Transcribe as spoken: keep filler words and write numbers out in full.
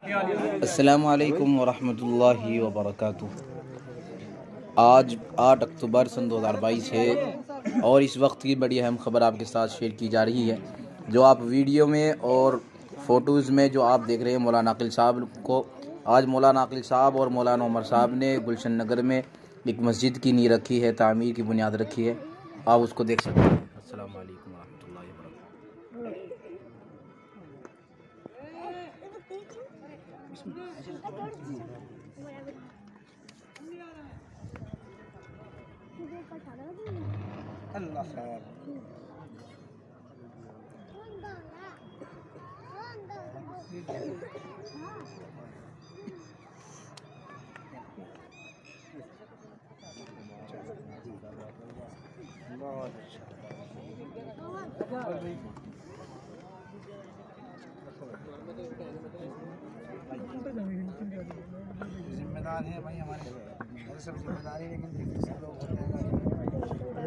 अस्सलामु अलैकुम वरहमतुल्लाहि वबरकातुहू। आज आठ अक्टूबर सन दो हज़ार बाईस है और इस वक्त की बड़ी अहम खबर आपके साथ शेयर की जा रही है। जो आप वीडियो में और फ़ोटोज़ में जो आप देख रहे हैं, मौलाना अकील साहब को आज मौलाना अकील साहब और मौलाना उमर साहब ने गुलशन नगर में एक मस्जिद की नींव रखी है, तामीर की बुनियाद रखी है। आप उसको देख सकते हैं। अस्सलामु अलैकुम वरहमतुल्लाहि वबरकातुहू। अल्लाह खैर। बहुत अच्छा। जिम्मेदार है भाई, हमारे सब जिम्मेदारी, लेकिन सब लोग होते हैं।